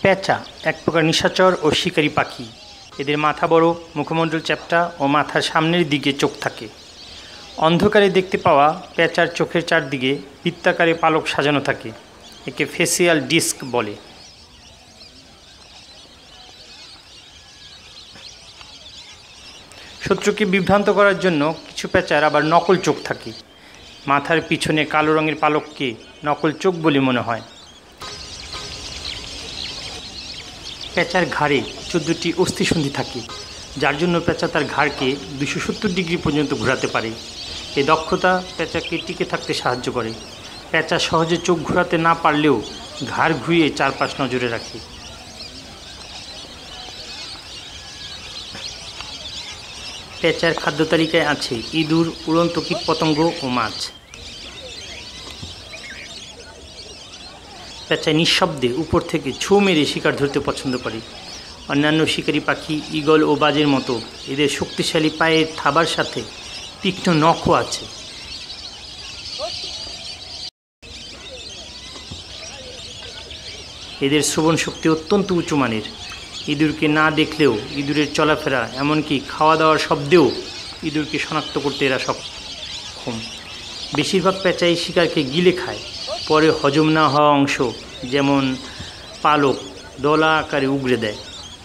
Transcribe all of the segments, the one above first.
পেঁচা এক প্রকার নিশাচর ও শিকারী পাখি। এদের মাথা বড়, মুখমণ্ডল চ্যাপ্টা ও মাথার সামনের দিকে চোখ থাকে। অন্ধকারে দেখতে পাওয়া পেঁচার চোখের চারদিকে বৃত্তাকারে পালক সাজানো থাকে। একে ফেসিয়াল ডিস্ক বলে। শত্রুকে বিভ্রান্ত করার জন্য কিছু পেঁচার আবার নকল চোখ থাকে। মাথার পিছনে কালো রঙের পালককে নকল চোখ বলে মনে হয়। পেঁচার ঘাড়ে 14টি অস্থিসন্ধি থাকে, যার জন্য পেঁচা তার ঘাড়কে 270 ডিগ্রি পর্যন্ত ঘোরাতে পারে। এই দক্ষতা পেঁচাকে টিকে থাকতে সাহায্য করে। পেঁচা সহজে চোখ ঘোরাতে না পারলেও ঘাড় ঘুরিয়ে চারপাশ নজরে রাখে। পেঁচার খাদ্য তালিকায় আছে ইঁদুর, উড়ন্ত কীটপতঙ্গ ও মাছ। পেঁচা নিঃশব্দে উপর থেকে ছোঁ মেরে শিকার ধরতে পছন্দ করে। অন্যান্য শিকারী পাখি ঈগল ও বাজের মতো এদের শক্তিশালী পায়ের থাবার সাথে তীক্ষ্ণ নখও আছে। এদের শ্রবণ শক্তি অত্যন্ত উঁচু মানের। ইঁদুরকে না দেখলেও ইঁদুরের চলাফেরা, এমনকি খাওয়া দাওয়ার শব্দেও ইঁদুরকে শনাক্ত করতে এরা সক্ষম। বেশিরভাগ পেঁচা এই শিকারকে গিলে খায়। পরে হজম না হওয়া অংশ, যেমন পালক, দলা আকারে উগড়ে দেয়।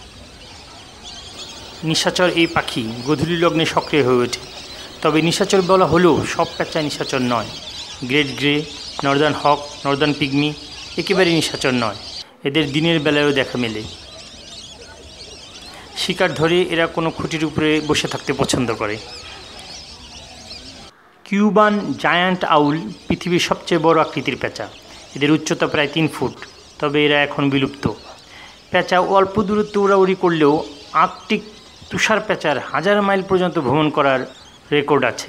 নিশাচর এই পাখি গোধূলি লগ্নে সক্রিয় হয়ে ওঠে। তবে নিশাচর বলা হলেও সব পেঁচা নিশাচর নয়। Great grey, northern hawk, northern pygmy একেবারে নিশাচর নয়। এদের দিনের বেলায়ও দেখা মেলে। শিকার ধরে এরা কোনো খুঁটির উপরে বসে থাকতে পছন্দ করে। কিউবান জায়ান্ট আউল পৃথিবীর সবচেয়ে বড় আকৃতির পেঁচা। এদের উচ্চতা প্রায় 3 ফুট, তবে এরা এখন বিলুপ্ত। পেঁচা অল্প দূরত্ব উড়াউড়ি করলেও আর্কটিক তুষার পেঁচার 1000 মাইল পর্যন্ত ভ্রমণ করার রেকর্ড আছে।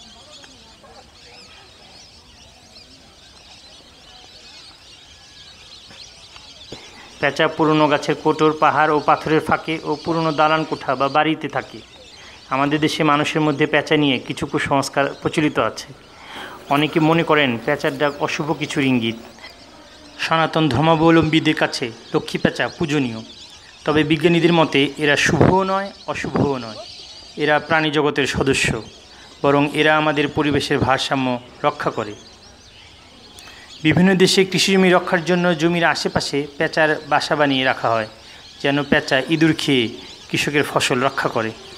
পেঁচা পুরনো গাছের কোটর, পাহাড় ও পাথরের ফাঁকে ও পুরনো দালান কোঠা বা বাড়িতে থাকে। আমাদের দেশে মানুষের মধ্যে পেঁচা নিয়ে কিছু কুসংস্কার প্রচলিত আছে। অনেকে মনে করেন পেঁচার ডাক অশুভ কিছুর ইঙ্গিত। সনাতন ধর্মাবলম্বীদের কাছে লক্ষ্মী পেঁচা পূজনীয়। তবে বিজ্ঞানীদের মতে এরা শুভও নয়, অশুভও নয়। এরা প্রাণী জগতের সদস্য, বরং এরা আমাদের পরিবেশের ভারসাম্য রক্ষা করে। বিভিন্ন দেশে কৃষিজমি রক্ষার জন্য জমির আশেপাশে পেঁচার বাসা বানিয়ে রাখা হয়, যেন পেঁচা ইঁদুর খেয়ে কৃষকের ফসল রক্ষা করে।